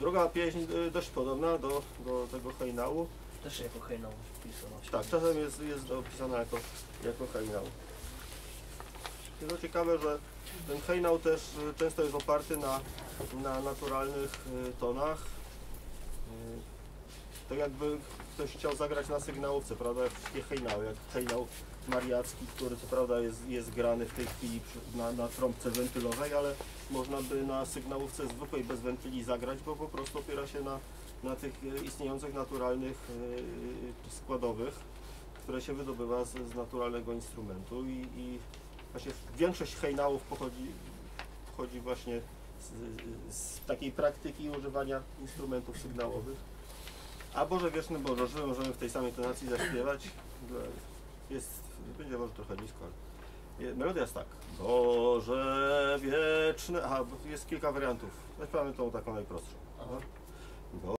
Druga pieśń dość podobna do tego hejnału. Też jako hejnał wpisano. Tak, czasem jest opisana jako hejnał. I to ciekawe, że ten hejnał też często jest oparty na naturalnych tonach. Tak jakby ktoś chciał zagrać na sygnałówce, prawda, jak wszystkie hejnały, jak hejnał mariacki, który co prawda jest grany w tej chwili na trąbce wentylowej, ale można by na sygnałówce zwykłej bez wentyli zagrać, bo po prostu opiera się na tych istniejących naturalnych składowych, które się wydobywa z naturalnego instrumentu i właśnie większość hejnałów pochodzi właśnie z takiej praktyki używania instrumentów sygnałowych. A Boże Wieczny Boże, że możemy w tej samej tonacji zaśpiewać. Będzie może trochę nisko, ale melodia jest tak. Boże Wieczny, aha, jest kilka wariantów. Zaśpiewamy tą taką najprostszą.